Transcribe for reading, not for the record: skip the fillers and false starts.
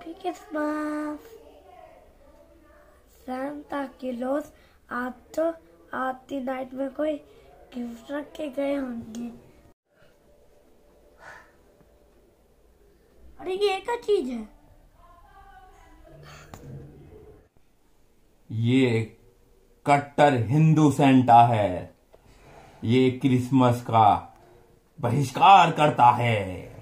Happy Christmas. Santa Claus आज तो आती नाइट में कोई गिफ्ट रख के गए होंगे। अरे ये क्या चीज है? ये कट्टर हिंदू सेंटा है। ये क्रिसमस का बहिष्कार करता है।